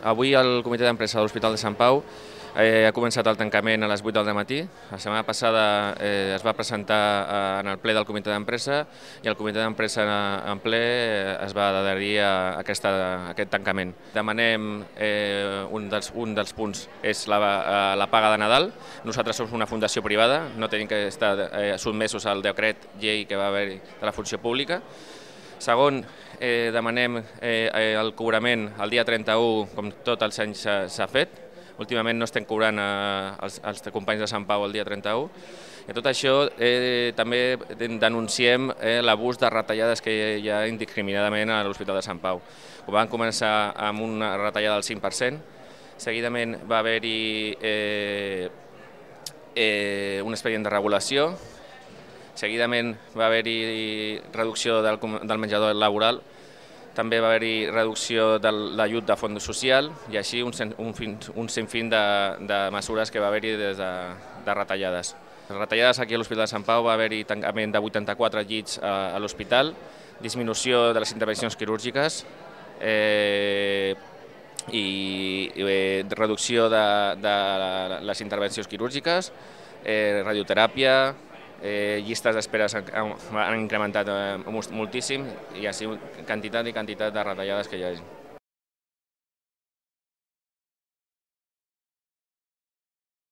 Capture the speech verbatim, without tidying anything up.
Avui el comitè d'empresa de l'Hospital de Sant Pau eh, ha començat el tancament a les vuit del matí. La setmana passada eh, es va presentar eh, en el ple del comitè d'empresa i el comitè d'empresa en ple eh, es va adherir a, aquesta, a aquest tancament. Demanem, eh, un, dels, un dels punts és la, la paga de Nadal. Nosaltres som una fundació privada, no tenim que estar eh, sotmesos al decret llei que va haver de la funció pública. Segon, eh, demanem eh, el cobrament el dia trenta-u, com tots els anys s'ha fet. Últimament no estem cobrant eh, els, els companys de Sant Pau el dia trenta-u. I tot això eh, també denunciem eh, l'abús de retallades que hi ha indiscriminadament a l'Hospital de Sant Pau. Van començar amb una retallada del cinc per cent, seguidament va haver-hi eh, eh, un expedient de regulació. Seguidament va haver-hi reducció del, del menjador laboral, també va haver-hi reducció de l'ajut de fons social i així un, un, un sinfín de, de mesures que va haver-hi des de, de retallades. Les retallades aquí a l'Hospital de Sant Pau va haver-hi tancament de vuitanta-quatre llits a, a l'hospital, disminució de les intervencions quirúrgiques eh, i, i eh, reducció de, de les intervencions quirúrgiques, eh, radioteràpia, Eh, llistes d'espera han incrementat eh, moltíssim i així quantitat i quantitat de retallades que hi ha.